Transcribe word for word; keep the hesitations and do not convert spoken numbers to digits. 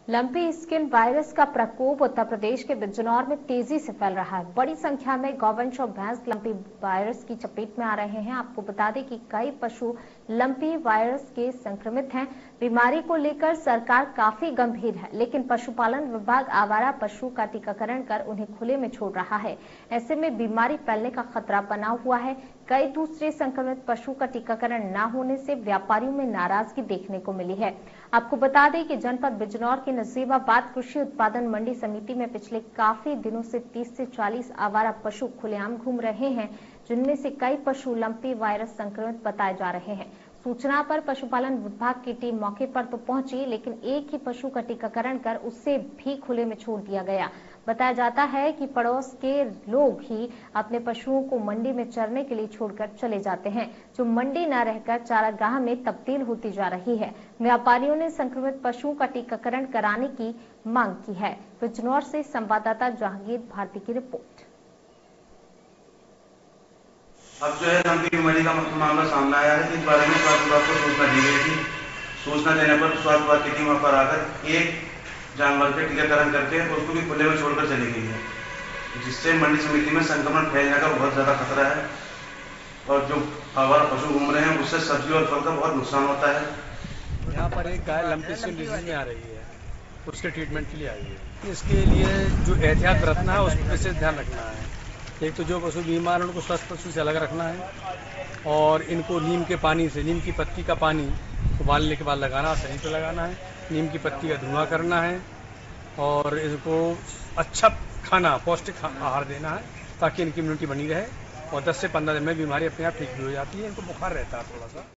Lumpy skin virus का प्रकोप उत्तर प्रदेश के बिजनौर में तेजी से फैल रहा है। बड़ी संख्या में गौवंश और भैंस लंपी वायरस की चपेट में आ रहे हैं। आपको बता दें कि कई पशु लंपी वायरस के संक्रमित हैं। बीमारी को लेकर सरकार काफी गंभीर है, लेकिन पशुपालन विभाग आवारा पशु का टीकाकरण कर उन्हें खुले में छोड़ रहा है। ऐसे में बीमारी फैलने का खतरा बना हुआ है। कई दूसरे संक्रमित पशु का टीकाकरण न होने से व्यापारियों में नाराजगी देखने को मिली है। आपको बता दें कि जनपद बिजनौर के नजीबाबाद कृषि उत्पादन मंडी समिति में पिछले काफी दिनों से तीस से चालीस आवारा पशु खुलेआम घूम रहे हैं, जिनमें से कई पशु लंपी वायरस संक्रमित बताए जा रहे हैं। सूचना पर पशुपालन विभाग की टीम मौके पर तो पहुंची, लेकिन एक ही पशु का टीकाकरण कर उसे भी खुले में छोड़ दिया गया। बताया जाता है कि पड़ोस के लोग ही अपने पशुओं को मंडी में चरने के लिए छोड़कर चले जाते हैं, जो मंडी न रहकर चारागाह में तब्दील होती जा रही है। व्यापारियों ने संक्रमित पशुओं का टीकाकरण कराने की मांग की है। बिजनौर से संवाददाता जहांगीर भारती की रिपोर्ट। अब जो है लंपी बीमारी का मामला सामने आया है। इस बारे में स्वास्थ्य विभाग को सूचना दी गई थी। सूचना देने पर स्वास्थ्य विभाग की टीम पर आकर एक जानवर के टीकाकरण करके उसको भी खुले में छोड़कर चली गई है, जिससे मंडी समिति में संक्रमण फैलने का बहुत ज्यादा खतरा है और जो आवारा पशु घूम रहे हैं उससे सब्जी और फल का बहुत नुकसान होता है। यहाँ पर एक गाय लंपी स्किन डिजीज में आ रही है, उसके ट्रीटमेंट के लिए आई है। इसके लिए जो एहतियात बरतना है उस पर विशेष ध्यान रखना है। एक तो जो पशु बीमार है उनको स्वस्थ पशु से अलग रखना है और इनको नीम के पानी से, नीम की पत्ती का पानी उबालने के बाद लगाना, शरीर पर लगाना है। नीम की पत्ती का धुआं करना है और इनको अच्छा खाना, पौष्टिक आहार देना है ताकि इनकी इम्यूनिटी बनी रहे और दस से पंद्रह दिन में बीमारी अपने आप ठीक भी हो जाती है। इनको बुखार रहता है थोड़ा सा।